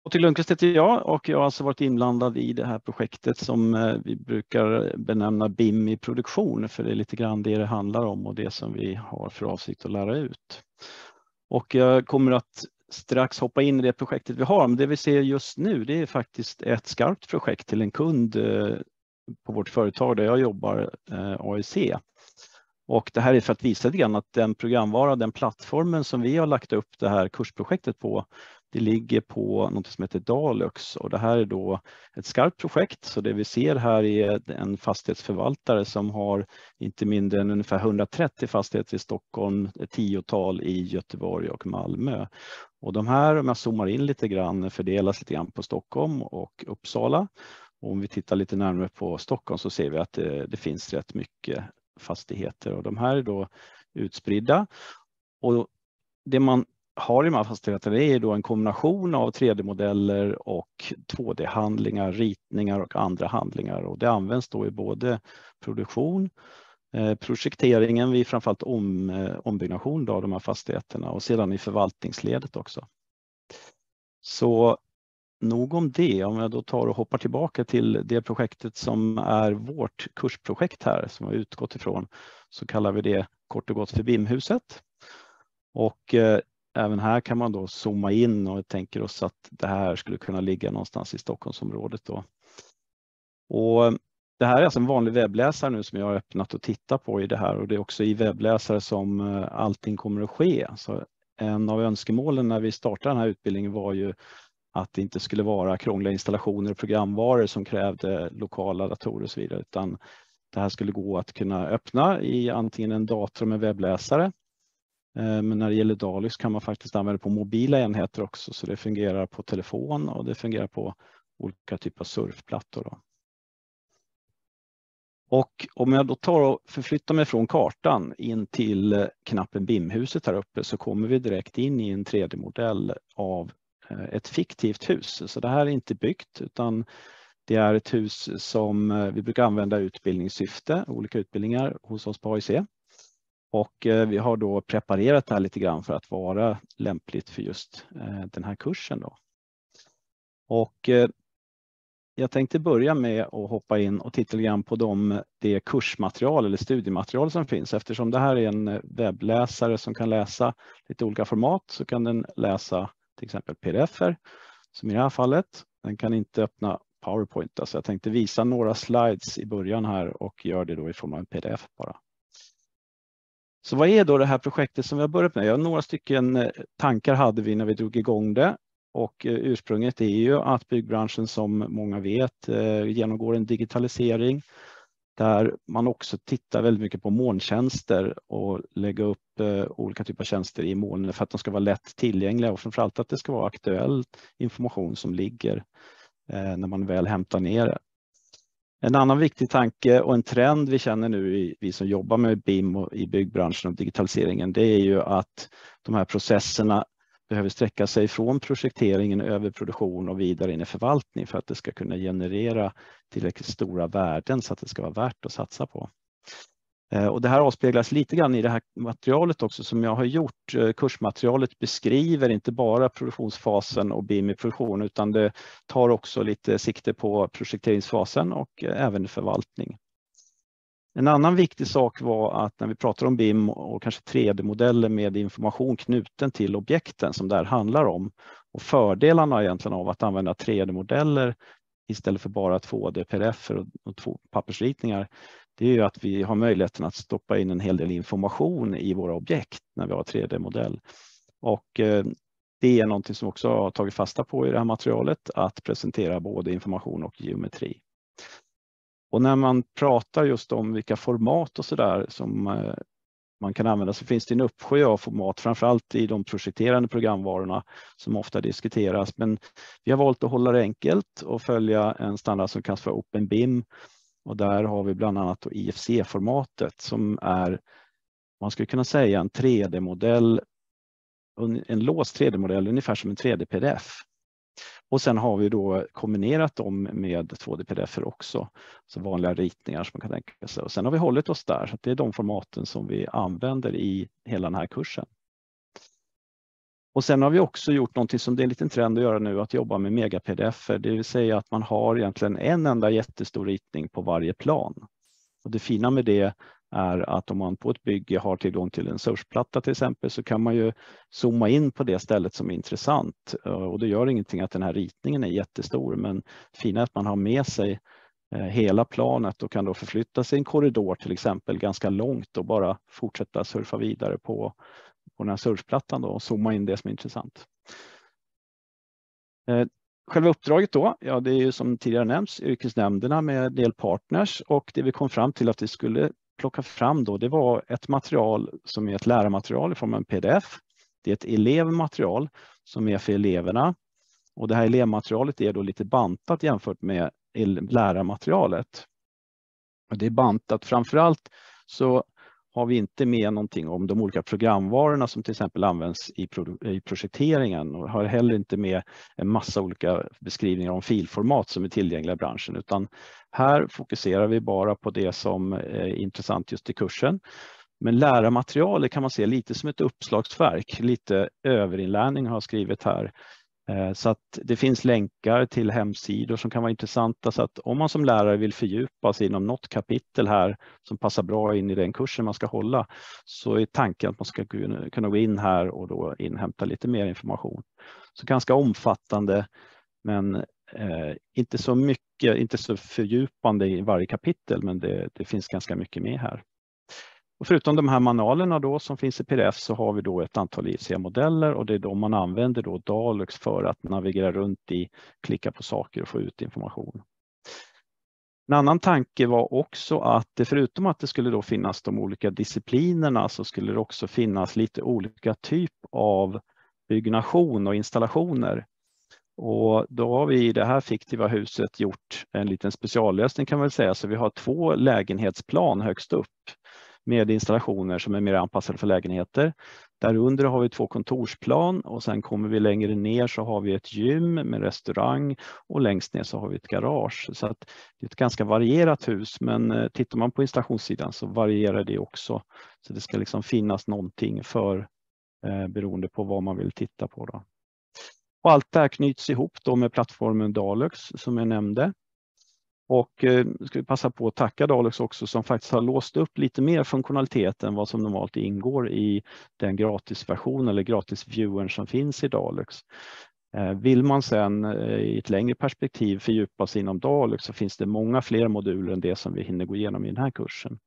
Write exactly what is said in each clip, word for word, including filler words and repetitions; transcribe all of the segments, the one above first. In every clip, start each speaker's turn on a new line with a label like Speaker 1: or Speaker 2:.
Speaker 1: Patrik Lundqvist heter jag och jag har alltså varit inblandad i det här projektet som vi brukar benämna B I M i produktion, för det är lite grann det det handlar om och det som vi har för avsikt att lära ut. Och jag kommer att strax hoppa in i det projektet vi har, men det vi ser just nu det är faktiskt ett skarpt projekt till en kund på vårt företag där jag jobbar, A I C. Och det här är för att visa lite grann att den programvara, den plattformen som vi har lagt upp det här kursprojektet på, det ligger på något som heter Dalux och det här är då ett skarpt projekt. Så det vi ser här är en fastighetsförvaltare som har inte mindre än ungefär hundratrettio fastigheter i Stockholm, ett tiotal i Göteborg och Malmö. Och de här, om jag zoomar in lite grann, fördelas lite grann på Stockholm och Uppsala. Och om vi tittar lite närmare på Stockholm så ser vi att det, det finns rätt mycket fastigheter och de här är då utspridda. Och det man har i de här fastigheterna är då en kombination av tre D-modeller och två D-handlingar, ritningar och andra handlingar. Och det används då i både produktion, eh, projekteringen vid framförallt om, eh, ombyggnation av de här fastigheterna och sedan i förvaltningsledet också. Så nog om det. Om jag då tar och hoppar tillbaka till det projektet som är vårt kursprojekt här som har utgått ifrån, så kallar vi det kort och gott för B I M-huset. Och eh, även här kan man då zooma in och tänker oss att det här skulle kunna ligga någonstans i Stockholmsområdet då. Och det här är alltså en vanlig webbläsare nu som jag har öppnat och tittat på i det här, och det är också i webbläsare som allting kommer att ske. Så en av önskemålen när vi startade den här utbildningen var ju att det inte skulle vara krångliga installationer och programvaror som krävde lokala datorer och så vidare, utan det här skulle gå att kunna öppna i antingen en dator med webbläsare. Men när det gäller Dalux kan man faktiskt använda det på mobila enheter också, så det fungerar på telefon och det fungerar på olika typer av surfplattor då. Och om jag då tar och förflyttar mig från kartan in till knappen B I M-huset här uppe så kommer vi direkt in i en tre D-modell av ett fiktivt hus. Så det här är inte byggt utan det är ett hus som vi brukar använda i utbildningssyfte, olika utbildningar hos oss på A I C. Och vi har då preparerat det här lite grann för att vara lämpligt för just den här kursen då. Och jag tänkte börja med att hoppa in och titta lite grann på de, det kursmaterial eller studiematerial som finns. Eftersom det här är en webbläsare som kan läsa lite olika format så kan den läsa till exempel P D F-er som i det här fallet. Den kan inte öppna PowerPoint. Så jag tänkte visa några slides i början här och gör det då i form av en P D F bara. Så vad är då det här projektet som vi har börjat med? Ja, några stycken tankar hade vi när vi drog igång det. Och ursprunget är ju att byggbranschen som många vet genomgår en digitalisering där man också tittar väldigt mycket på molntjänster och lägga upp olika typer av tjänster i molnen för att de ska vara lätt tillgängliga och framförallt att det ska vara aktuell information som ligger när man väl hämtar ner det. En annan viktig tanke och en trend vi känner nu, vi som jobbar med B I M och i byggbranschen och digitaliseringen, det är ju att de här processerna behöver sträcka sig från projekteringen över produktion och vidare in i förvaltning för att det ska kunna generera tillräckligt stora värden så att det ska vara värt att satsa på. Och det här avspeglas lite grann i det här materialet också som jag har gjort. Kursmaterialet beskriver inte bara produktionsfasen och B I M i produktion utan det tar också lite sikte på projekteringsfasen och även förvaltning. En annan viktig sak var att när vi pratar om B I M och kanske tre D-modeller med information knuten till objekten som det här handlar om och fördelarna egentligen av att använda tre D-modeller istället för bara två D P D F och, och två pappersritningar, det är ju att vi har möjligheten att stoppa in en hel del information i våra objekt när vi har tre D-modell. Och eh, det är någonting som också har tagit fasta på i det här materialet, att presentera både information och geometri. Och när man pratar just om vilka format och sådär som eh, man kan använda så finns det en uppsjö av format, framförallt i de projekterande programvarorna som ofta diskuteras. Men vi har valt att hålla det enkelt och följa en standard som kallas för Open B I M. Och där har vi bland annat I F C-formatet som är, man skulle kunna säga en tre D-modell, en låst tre D-modell ungefär som en tre D P D F. Och sen har vi då kombinerat dem med två D P D F också, så vanliga ritningar som man kan tänka sig. Och sen har vi hållit oss där, så att det är de formaten som vi använder i hela den här kursen. Och sen har vi också gjort någonting som det är en liten trend att göra nu, att jobba med mega-pdf. Det vill säga att man har egentligen en enda jättestor ritning på varje plan. Och det fina med det är att om man på ett bygge har tillgång till en sourceplatta till exempel, så kan man ju zooma in på det stället som är intressant. Och det gör ingenting att den här ritningen är jättestor, men fina är att man har med sig hela planet och kan då förflytta sig en korridor till exempel ganska långt och bara fortsätta surfa vidare på, på den här surfplattan då och zooma in det som är intressant. Själva uppdraget då, ja det är ju som tidigare nämnts yrkesnämnderna med delpartners, och det vi kom fram till att vi skulle plocka fram då, det var ett material som är ett lärarmaterial i form av en pdf. Det är ett elevmaterial som är för eleverna, och det här elevmaterialet är då lite bantat jämfört med lärarmaterialet. Och det är bantat framförallt, så har vi inte med någonting om de olika programvarorna som till exempel används i, i projekteringen, och har heller inte med en massa olika beskrivningar om filformat som är tillgängliga i branschen, utan här fokuserar vi bara på det som är intressant just i kursen. Men lärarmaterialet kan man se lite som ett uppslagsverk, lite överinlärning har jag skrivit här. Så att det finns länkar till hemsidor som kan vara intressanta, så att om man som lärare vill fördjupa sig inom något kapitel här som passar bra in i den kursen man ska hålla, så är tanken att man ska kunna gå in här och då inhämta lite mer information. Så ganska omfattande, men eh, inte så mycket, inte så fördjupande i varje kapitel, men det, det finns ganska mycket med här. Och förutom de här manualerna då som finns i pdf, så har vi då ett antal I C-modeller, och det är de man använder då Dalux för att navigera runt i, klicka på saker och få ut information. En annan tanke var också att det, förutom att det skulle då finnas de olika disciplinerna, så skulle det också finnas lite olika typ av byggnation och installationer. Och då har vi i det här fiktiva huset gjort en liten speciallösning kan man väl säga, så vi har två lägenhetsplan högst upp med installationer som är mer anpassade för lägenheter. Där under har vi två kontorsplan, och sen kommer vi längre ner så har vi ett gym med restaurang, och längst ner så har vi ett garage. Så att det är ett ganska varierat hus, men tittar man på installationssidan så varierar det också. Så det ska liksom finnas någonting för eh, beroende på vad man vill titta på då. Och allt det här knyts ihop då med plattformen Dalux som jag nämnde. Och eh, ska vi passa på att tacka Dalux också, som faktiskt har låst upp lite mer funktionalitet än vad som normalt ingår i den gratisversion eller gratisviewern som finns i Dalux. Eh, vill man sen eh, i ett längre perspektiv fördjupa sig inom Dalux, så finns det många fler moduler än det som vi hinner gå igenom i den här kursen.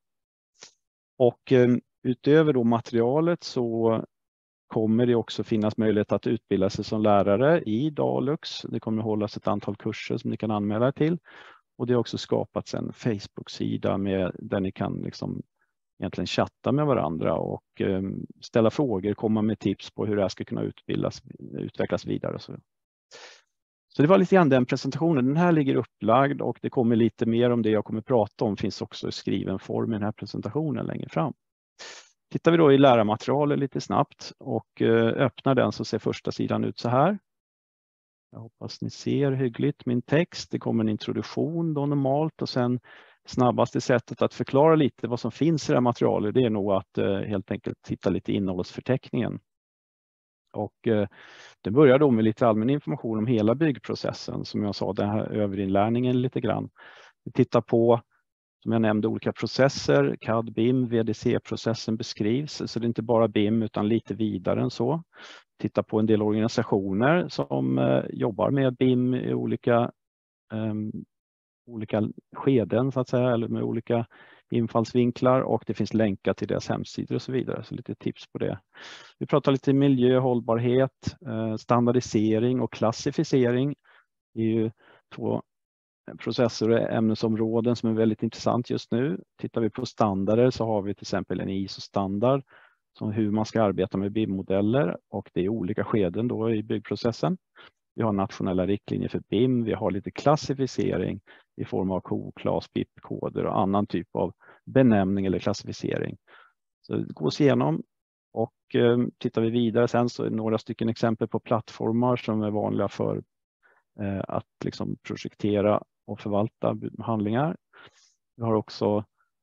Speaker 1: Och eh, utöver då materialet så kommer det också finnas möjlighet att utbilda sig som lärare i Dalux. Det kommer att hållas ett antal kurser som ni kan anmäla er till. Och det har också skapats en Facebook-sida med, där ni kan liksom egentligen chatta med varandra och eh, ställa frågor, komma med tips på hur det här ska kunna utbildas, utvecklas vidare. Så. så det var lite grann den presentationen. Den här ligger upplagd, och det kommer lite mer om det jag kommer prata om finns också i skriven form i den här presentationen längre fram. Tittar vi då i lärarmaterialet lite snabbt och eh, öppnar den, så ser första sidan ut så här. Jag hoppas ni ser hyggligt min text. Det kommer en introduktion då normalt, och sen snabbaste sättet att förklara lite vad som finns i det här materialet, det är nog att eh, helt enkelt titta lite i innehållsförteckningen. Och eh, det börjar då med lite allmän information om hela byggprocessen, som jag sa, den här överinlärningen lite grann. Vi tittar på, som jag nämnde, olika processer, C A D, B I M, V D C-processen beskrivs, så det är inte bara B I M utan lite vidare än så. Titta på en del organisationer som eh, jobbar med B I M i olika, eh, olika skeden så att säga, eller med olika infallsvinklar, och det finns länkar till deras hemsidor och så vidare, så lite tips på det. Vi pratar lite miljö, hållbarhet, eh, standardisering och klassificering. Det är ju två processer och ämnesområden som är väldigt intressant just nu. Tittar vi på standarder så har vi till exempel en I S O-standard som hur man ska arbeta med B I M-modeller, och det är olika skeden då i byggprocessen. Vi har nationella riktlinjer för B I M, vi har lite klassificering i form av K O, K L A S, B I P-koder och annan typ av benämning eller klassificering. Så det gås igenom, och eh, tittar vi vidare sen så är det några stycken exempel på plattformar som är vanliga för eh, att liksom projektera och förvalta handlingar. Vi har också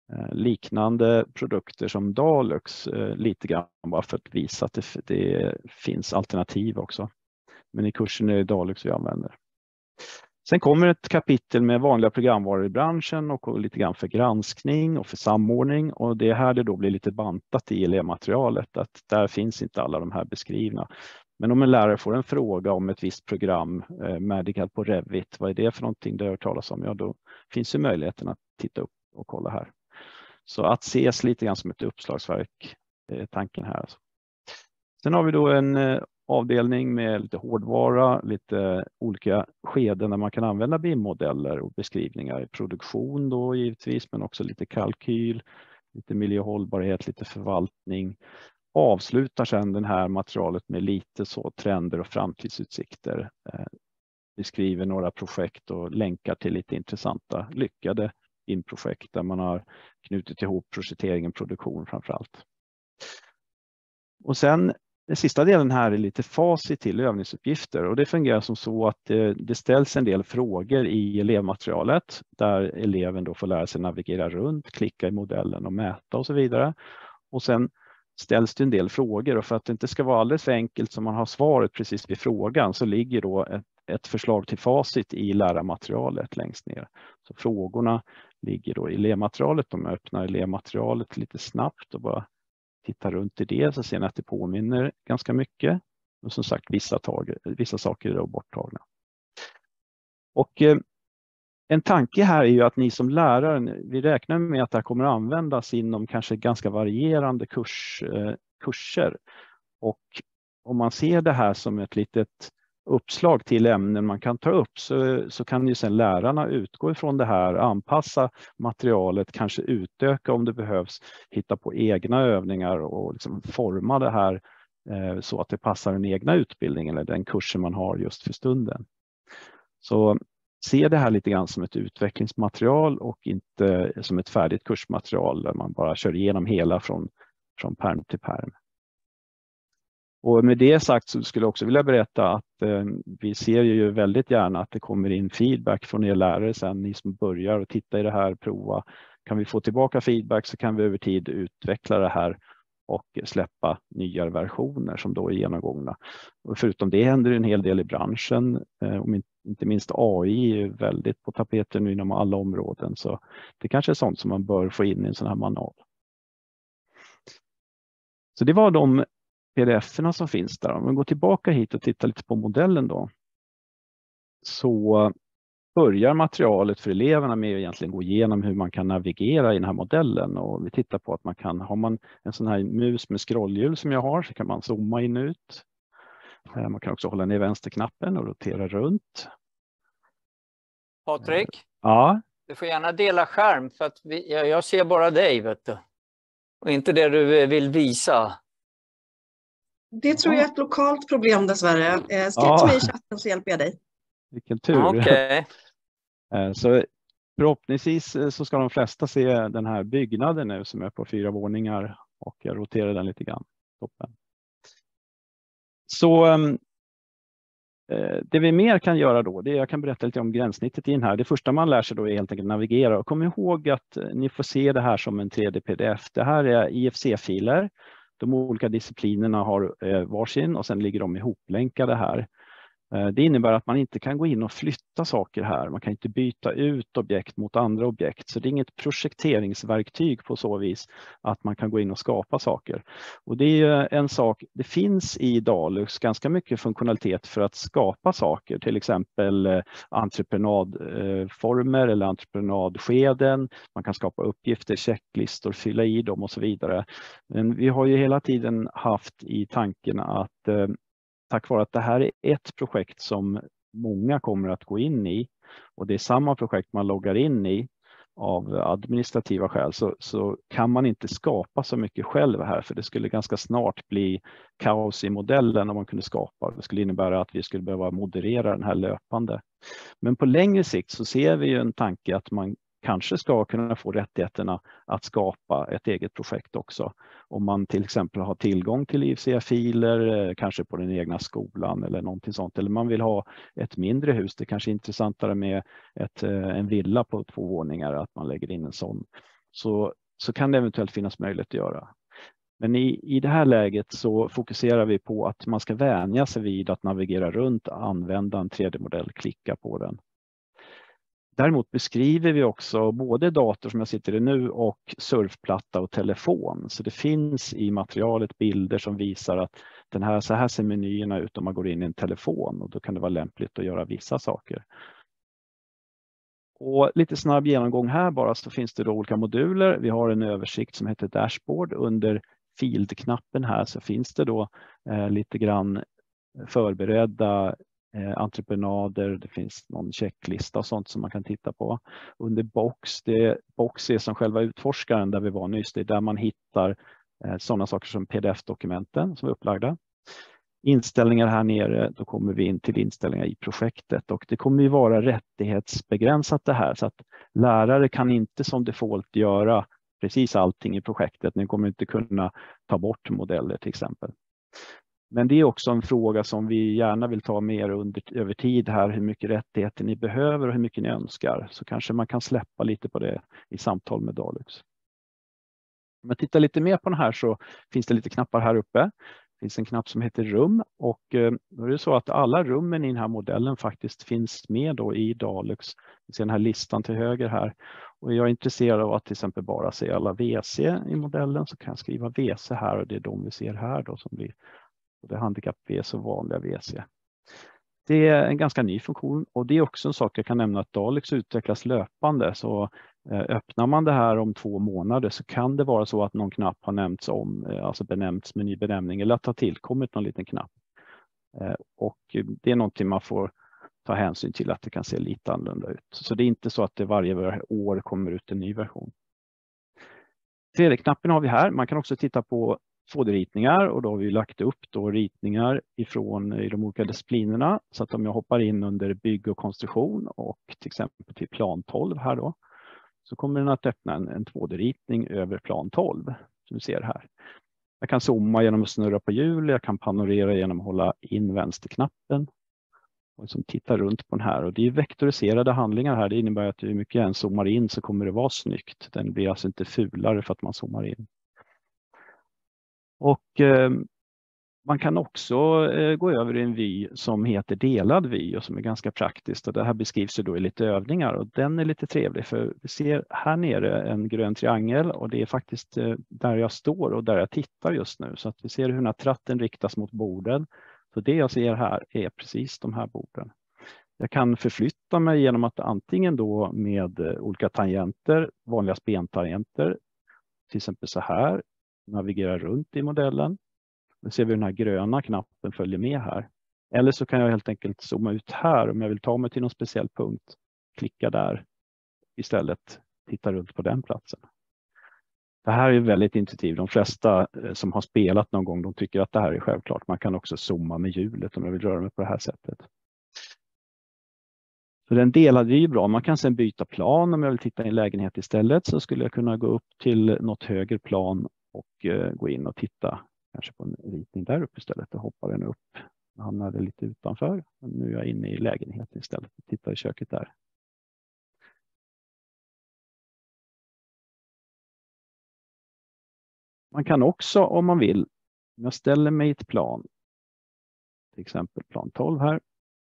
Speaker 1: liknande produkter som Dalux lite grann bara för att visa att det, det finns alternativ också. Men i kursen är det Dalux vi använder. Sen kommer ett kapitel med vanliga programvaror i branschen och lite grann för granskning och för samordning. Och det är här det då blir lite bantat i elevmaterialet, att där finns inte alla de här beskrivna. Men om en lärare får en fråga om ett visst program, eh, Medical på Revit, vad är det för någonting det har hört talas om? Ja, då finns ju möjligheten att titta upp och kolla här. Så att ses lite grann som ett uppslagsverk är tanken här. Sen har vi då en eh, avdelning med lite hårdvara, lite olika skeden där man kan använda B I M-modeller och beskrivningar i produktion då givetvis, men också lite kalkyl, lite miljöhållbarhet, lite förvaltning. Avslutar sedan det här materialet med lite så trender och framtidsutsikter. Eh, beskriver några projekt och länkar till lite intressanta, lyckade B I M-projekt där man har knutit ihop projekteringen och produktion framför allt. Och sen den sista delen här är lite facit till övningsuppgifter och det fungerar som så att det, det ställs en del frågor i elevmaterialet där eleven då får lära sig navigera runt, klicka i modellen och mäta och så vidare. Och sen ställs det en del frågor och för att det inte ska vara alldeles för enkelt som man har svaret precis vid frågan så ligger då ett, ett förslag till facit i lärarmaterialet längst ner. Så frågorna ligger då i elevmaterialet, de öppnar elevmaterialet lite snabbt och bara tittar runt i det så ser ni att det påminner ganska mycket. Och som sagt vissa, tag, vissa saker är då borttagna. Och eh, en tanke här är ju att ni som lärare, vi räknar med att det här kommer att användas inom kanske ganska varierande kurs, eh, kurser. Och om man ser det här som ett litet uppslag till ämnen man kan ta upp så, så kan ju sedan lärarna utgå ifrån det här, anpassa materialet, kanske utöka om det behövs, hitta på egna övningar och liksom forma det här eh, så att det passar den egna utbildningen eller den kursen man har just för stunden. Så se det här lite grann som ett utvecklingsmaterial och inte som ett färdigt kursmaterial där man bara kör igenom hela från, från pärm till pärm. Och med det sagt så skulle jag också vilja berätta att eh, vi ser ju väldigt gärna att det kommer in feedback från er lärare sen, ni som börjar och titta i det här, prova. Kan vi få tillbaka feedback så kan vi över tid utveckla det här och släppa nya versioner som då är genomgångna. Och förutom det händer en hel del i branschen, eh, om inte minst A I är väldigt på tapeten nu inom alla områden, så det kanske är sånt som man bör få in i en sån här manual. Så det var de P D F-erna som finns där. Om vi går tillbaka hit och tittar lite på modellen då. Så börjar materialet för eleverna med att egentligen gå igenom hur man kan navigera i den här modellen. Och vi tittar på att man kan, har man en sån här mus med scrollhjul som jag har så kan man zooma in och ut. Man kan också hålla ner vänsterknappen och rotera runt.
Speaker 2: Patrik?
Speaker 1: Ja?
Speaker 2: Du får gärna dela skärm för att vi, jag ser bara dig, vet du. Och inte det du vill visa.
Speaker 3: Det tror jag är ett lokalt problem dessvärre. Skriv
Speaker 1: ja.
Speaker 3: till mig i chatten så hjälper jag dig.
Speaker 1: Vilken tur.
Speaker 2: Okay.
Speaker 1: Så förhoppningsvis så ska de flesta se den här byggnaden nu som är på fyra våningar och jag roterar den lite grann. Toppen. Så det vi mer kan göra då, det är, jag kan berätta lite om gränssnittet i den här. Det första man lär sig då är helt enkelt navigera och kom ihåg att ni får se det här som en tre D P D F. Det här är I F C-filer. De olika disciplinerna har varsin och sen ligger de ihoplänkade här. Det innebär att man inte kan gå in och flytta saker här. Man kan inte byta ut objekt mot andra objekt. Så det är inget projekteringsverktyg på så vis att man kan gå in och skapa saker. Och det är en sak, det finns i Dalux ganska mycket funktionalitet för att skapa saker. Till exempel entreprenadformer eller entreprenadskeden. Man kan skapa uppgifter, checklistor, fylla i dem och så vidare. Men vi har ju hela tiden haft i tanken att tack vare att det här är ett projekt som många kommer att gå in i och det är samma projekt man loggar in i av administrativa skäl så, så kan man inte skapa så mycket själv här för det skulle ganska snart bli kaos i modellen om man kunde skapa. Det skulle innebära att vi skulle behöva moderera den här löpande. Men på längre sikt så ser vi ju en tanke att man kanske ska kunna få rättigheterna att skapa ett eget projekt också. Om man till exempel har tillgång till I F C-filer, kanske på den egna skolan eller någonting sånt. Eller man vill ha ett mindre hus. Det kanske är intressantare med ett, en villa på två våningar att man lägger in en sån. Så så kan det eventuellt finnas möjlighet att göra. Men i, i det här läget så fokuserar vi på att man ska vänja sig vid att navigera runt, använda en tre D-modell, klicka på den. Däremot beskriver vi också både dator som jag sitter i nu och surfplatta och telefon. Så det finns i materialet bilder som visar att den här, så här ser menyerna ut om man går in i en telefon, och då kan det vara lämpligt att göra vissa saker. Och lite snabb genomgång här bara, så finns det då olika moduler. Vi har en översikt som heter Dashboard. Under Field-knappen här så finns det då eh, lite grann förberedda eh, entreprenader. Det finns någon checklista och sånt som man kan titta på. Under Box, det, Box är som själva utforskaren där vi var nyss. Det är där man hittar eh, sådana saker som P D F-dokumenten som är upplagda. Inställningar här nere, då kommer vi in till inställningar i projektet, och det kommer ju vara rättighetsbegränsat det här, så att lärare kan inte som default göra precis allting i projektet. Ni kommer inte kunna ta bort modeller till exempel. Men det är också en fråga som vi gärna vill ta mer under, över tid här, hur mycket rättigheter ni behöver och hur mycket ni önskar. Så kanske man kan släppa lite på det i samtal med Dalux. Om man tittar lite mer på den här så finns det lite knappar här uppe. Det finns en knapp som heter rum, och då är det så att alla rummen i den här modellen faktiskt finns med då i Dalux. Vi ser den här listan till höger här, och jag är intresserad av att till exempel bara se alla V C i modellen, så kan jag skriva V C här, och det är de vi ser här då som blir både handikapp-V C och vanliga V C. Det är en ganska ny funktion, och det är också en sak jag kan nämna att Dalux utvecklas löpande, så öppnar man det här om två månader så kan det vara så att någon knapp har nämnts om, alltså benämnts med ny benämning, eller att det har tillkommit någon liten knapp. Och det är någonting man får ta hänsyn till, att det kan se lite annorlunda ut. Så det är inte så att det varje år kommer ut en ny version. tre D-knappen har vi här. Man kan också titta på två D-ritningar, och då har vi lagt upp då ritningar ifrån i de olika disciplinerna. Så att om jag hoppar in under bygg och konstruktion och till exempel till plan tolv här då, så kommer den att öppna en, en två D-ritning över plan tolv som vi ser här. Jag kan zooma genom att snurra på hjul, jag kan panorera genom att hålla in vänsterknappen och som tittar runt på den här. Och det är vektoriserade handlingar här, det innebär att hur mycket jag än zoomar in så kommer det vara snyggt. Den blir alltså inte fulare för att man zoomar in. Och eh, man kan också eh, gå över i en vy som heter delad vy och som är ganska praktiskt. Och det här beskrivs ju då i lite övningar, och den är lite trevlig, för vi ser här nere en grön triangel, och det är faktiskt eh, där jag står och där jag tittar just nu. Så att vi ser hur den här tratten riktas mot borden. Så det jag ser här är precis de här borden. Jag kan förflytta mig genom att antingen då med eh, olika tangenter, vanliga spentangenter, till exempel så här, navigera runt i modellen. Nu ser vi den här gröna knappen följer med här. Eller så kan jag helt enkelt zooma ut här om jag vill ta mig till någon speciell punkt. Klicka där istället. Titta runt på den platsen. Det här är väldigt intuitivt. De flesta som har spelat någon gång, de tycker att det här är självklart. Man kan också zooma med hjulet om jag vill röra mig på det här sättet. Så den delade är ju bra. Man kan sedan byta plan. Om jag vill titta i en lägenhet istället så skulle jag kunna gå upp till något högre plan och eh, gå in och titta kanske på en ritning där uppe istället, och hoppa den upp. Jag hamnade lite utanför, men nu är jag inne i lägenheten istället och tittar i köket där. Man kan också, om man vill, om jag ställer mig i ett plan, till exempel plan tolv här,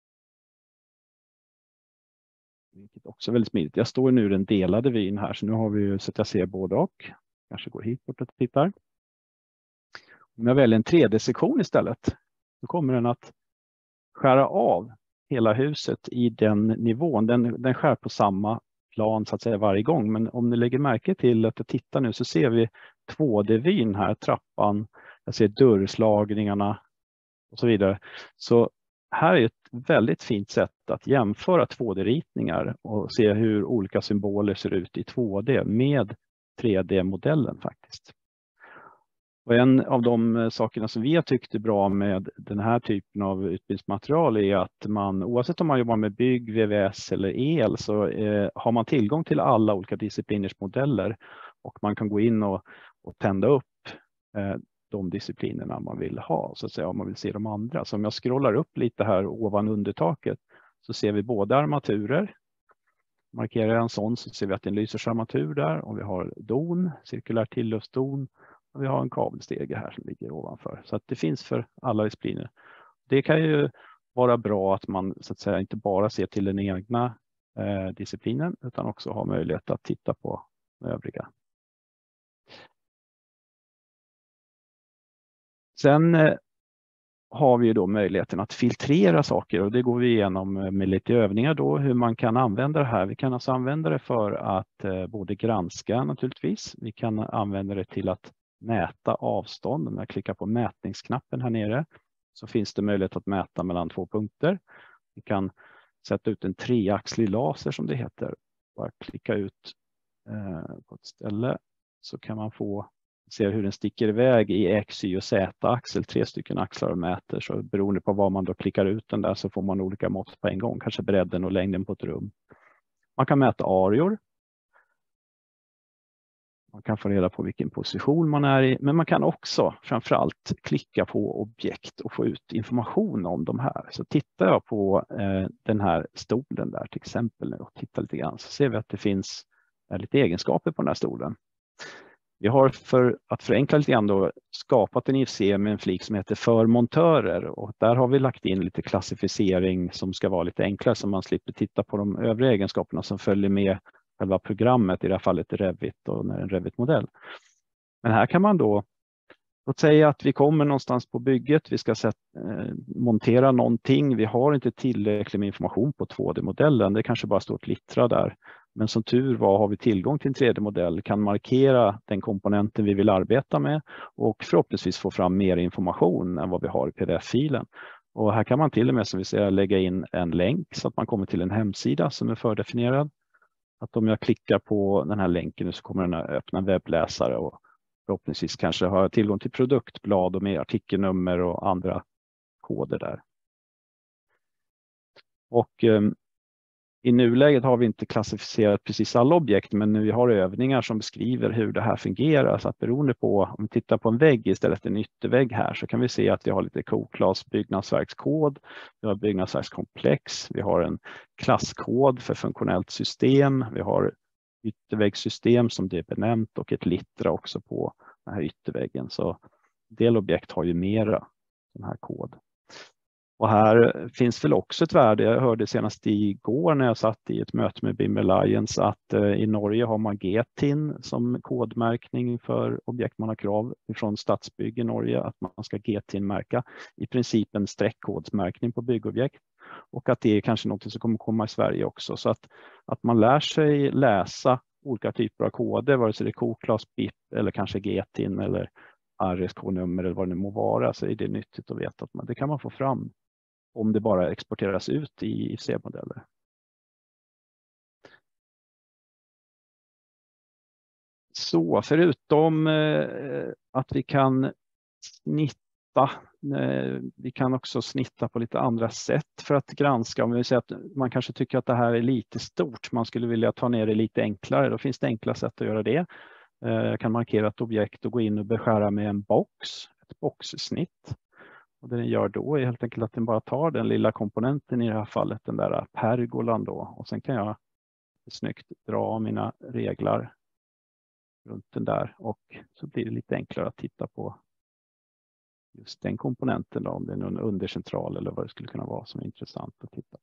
Speaker 1: vilket också är väldigt smidigt. Jag står nu i den delade vyn här, så nu har vi ju så att jag ser både och. Kanske går hit bort och tittar. Om jag väljer en tre D-sektion istället, så kommer den att skära av hela huset i den nivån. Den, den skär på samma plan så att säga varje gång. Men om ni lägger märke till att jag tittar nu så ser vi två D-vyn här, trappan. Jag ser dörrslagningarna och så vidare. Så här är ett väldigt fint sätt att jämföra två D-ritningar och se hur olika symboler ser ut i två D med tre D-modellen faktiskt. Och en av de sakerna som vi har tyckt är bra med den här typen av utbildningsmaterial är att man, oavsett om man jobbar med bygg, V V S eller el, så eh, har man tillgång till alla olika discipliners modeller, och man kan gå in och, och tända upp eh, de disciplinerna man vill ha, så att säga, om man vill se de andra. Så om jag scrollar upp lite här ovan undertaket så ser vi både armaturer, Markerar jag en sån så ser vi att det är en lyserarmatur där och vi har don, cirkulär tilluftsdon och vi har en kabelstege här som ligger ovanför. Så att det finns för alla discipliner. Det kan ju vara bra att man så att säga inte bara ser till den egna eh, disciplinen utan också har möjlighet att titta på övriga. Sen eh, har vi ju då möjligheten att filtrera saker och det går vi igenom med lite övningar då hur man kan använda det här. Vi kan alltså använda det för att eh, både granska naturligtvis. Vi kan använda det till att mäta avstånd. Om jag klickar på mätningsknappen här nere så finns det möjlighet att mäta mellan två punkter. Vi kan sätta ut en treaxlig laser som det heter. Bara klicka ut eh, på ett ställe så kan man få se hur den sticker iväg i X, Y och Z-axel, tre stycken axlar och mäter. Så beroende på vad man då klickar ut den där så får man olika mått på en gång, kanske bredden och längden på ett rum. Man kan mäta areor. Man kan få reda på vilken position man är i, men man kan också framförallt klicka på objekt och få ut information om de här. Så tittar jag på eh, den här stolen där till exempel och tittar lite grann så ser vi att det finns eh, lite egenskaper på den här stolen. Vi har för att förenkla lite grann då skapat en I F C med en flik som heter för montörer och där har vi lagt in lite klassificering som ska vara lite enklare så man slipper titta på de övriga egenskaperna som följer med själva programmet, i det här fallet Revit och en Revit-modell. Men här kan man då, låt säga att vi kommer någonstans på bygget, vi ska sätta, eh, montera någonting, vi har inte tillräckligt med information på två D-modellen, det kanske bara står ett littra där. Men som tur var har vi tillgång till en tre D-modell, kan markera den komponenten vi vill arbeta med och förhoppningsvis få fram mer information än vad vi har i P D F-filen. Och här kan man till och med som vi säger lägga in en länk så att man kommer till en hemsida som är fördefinierad. Att om jag klickar på den här länken så kommer den att öppna en webbläsare och förhoppningsvis kanske ha tillgång till produktblad och med artikelnummer och andra koder där. Och eh, i nuläget har vi inte klassificerat precis alla objekt men vi har övningar som beskriver hur det här fungerar. Så att beroende på, om vi tittar på en vägg istället för en yttervägg här så kan vi se att vi har lite K-klass byggnadsverkskod, vi har byggnadsverkskomplex, vi har en klasskod för funktionellt system, vi har ytterväggssystem som det är benämnt och ett littra också på den här ytterväggen. Så en del objekt har ju mera den här kod. Och här finns väl också ett värde, jag hörde senast igår när jag satt i ett möte med B I M Alliance att eh, i Norge har man G T I N som kodmärkning för objekt man har krav från Stadsbygg i Norge att man ska G T I N-märka i princip en streckkodsmärkning på byggobjekt och att det är kanske något som kommer komma i Sverige också så att, att man lär sig läsa olika typer av koder vare sig det är K-klass, B I P eller kanske G T I N eller R S K-nummer eller vad det nu må vara så är det nyttigt att veta att man, det kan man få fram om det bara exporteras ut i I F C-modeller. Så förutom eh, att vi kan snitta, eh, vi kan också snitta på lite andra sätt för att granska. Om vi säger att man kanske tycker att det här är lite stort, man skulle vilja ta ner det lite enklare, då finns det enkla sätt att göra det. Eh, jag kan markera ett objekt och gå in och beskära med en box, ett boxsnitt. Och det den gör då är helt enkelt att den bara tar den lilla komponenten i det här fallet, den där pergolan då. Och sen kan jag snyggt dra mina reglar runt den där och så blir det lite enklare att titta på just den komponenten då, om det är någon undercentral eller vad det skulle kunna vara som är intressant att titta på.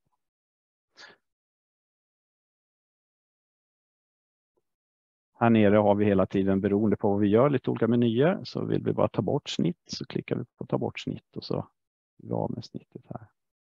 Speaker 1: Här nere har vi hela tiden beroende på vad vi gör lite olika menyer så vill vi bara ta bort snitt så klickar vi på ta bort snitt och så är vi av med snittet här.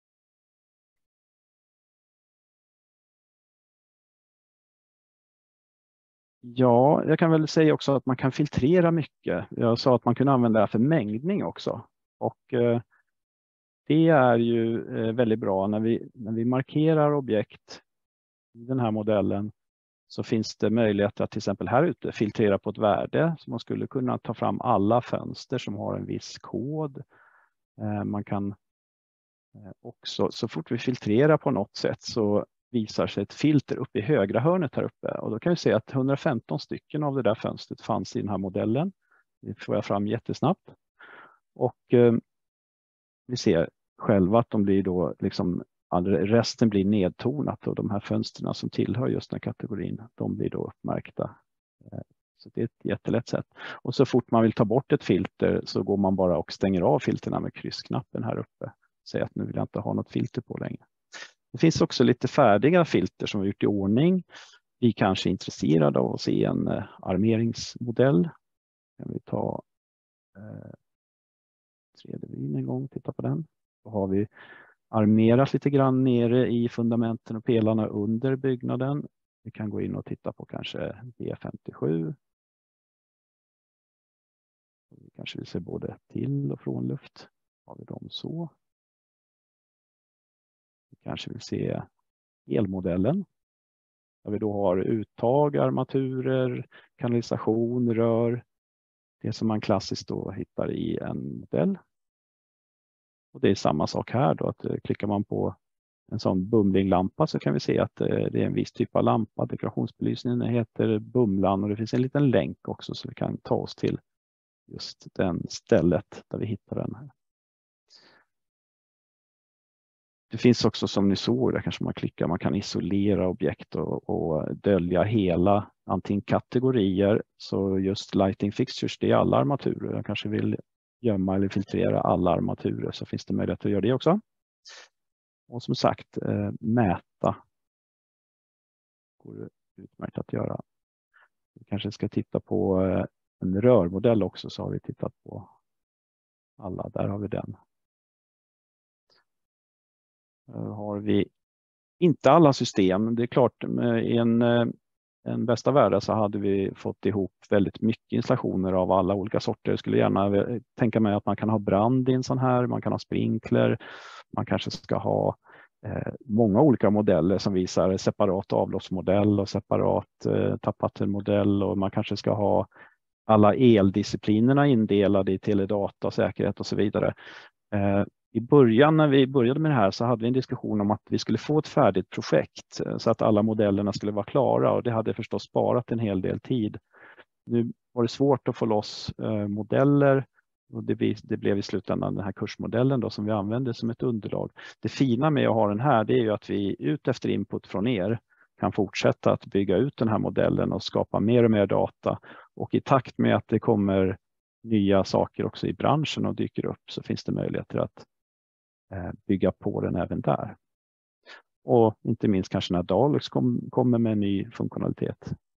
Speaker 1: Ja, jag kan väl säga också att man kan filtrera mycket. Jag sa att man kunde använda det här för mängdning också och eh, det är ju eh, väldigt bra när vi, när vi markerar objekt i den här modellen. Så finns det möjlighet att till exempel här ute filtrera på ett värde. Så man skulle kunna ta fram alla fönster som har en viss kod. Man kan också, så fort vi filtrerar på något sätt så visar sig ett filter uppe i högra hörnet här uppe. Och då kan vi se att hundrafemton stycken av det där fönstret fanns i den här modellen. Det får jag fram jättesnabbt. Och eh, vi ser själva att de blir då liksom resten blir nedtonat och de här fönsterna som tillhör just den här kategorin, de blir då uppmärkta. Så det är ett jättelätt sätt. Och så fort man vill ta bort ett filter så går man bara och stänger av filterna med kryssknappen här uppe. Säger att nu vill jag inte ha något filter på längre. Det finns också lite färdiga filter som vi gjort i ordning. Vi kanske är intresserade av att se en armeringsmodell. Kan vi ta eh, tre D-vyn en gång och titta på den. Då har vi armerat lite grann nere i fundamenten och pelarna under byggnaden. Vi kan gå in och titta på kanske B femtiosju. Vi kanske vill se både till och från luft. Har vi dem så. Vi kanske vill se elmodellen. Där vi då har uttag, armaturer, kanalisation, rör. Det som man klassiskt då hittar i en modell. Och det är samma sak här då, att klickar man på en sån bumlinglampa så kan vi se att det är en viss typ av lampa. Dekorationsbelysningen heter Bumlan och det finns en liten länk också så vi kan ta oss till just den stället där vi hittar den här. Det finns också som ni såg, där kanske man klickar, man kan isolera objekt och, och dölja hela antingen kategorier. Så just lighting fixtures, det är alla armaturer. Jag kanske vill gömma eller filtrera alla armaturer så finns det möjlighet att göra det också. Och som sagt, eh, mäta går det utmärkt att göra. Vi kanske ska titta på eh, en rörmodell också, så har vi tittat på alla. Där har vi den. Uh, har vi inte alla system. Det är klart, i en, en bästa värld så hade vi fått ihop väldigt mycket installationer av alla olika sorter. Jag skulle gärna tänka mig att man kan ha brand i en sån här, man kan ha sprinkler, man kanske ska ha eh, många olika modeller som visar separat avloppsmodell och separat eh, tappvattenmodell, och man kanske ska ha alla eldisciplinerna indelade i teledata, säkerhet och så vidare. Eh, I början när vi började med det här så hade vi en diskussion om att vi skulle få ett färdigt projekt så att alla modellerna skulle vara klara, och det hade förstås sparat en hel del tid. Nu var det svårt att få loss eh, modeller, och det, det blev i slutändan den här kursmodellen då som vi använde som ett underlag. Det fina med att ha den här, det är ju att vi ut efter input från er kan fortsätta att bygga ut den här modellen och skapa mer och mer data, och i takt med att det kommer nya saker också i branschen och dyker upp så finns det möjligheter att bygga på den även där. Och inte minst kanske när Dalux kom, kommer med ny funktionalitet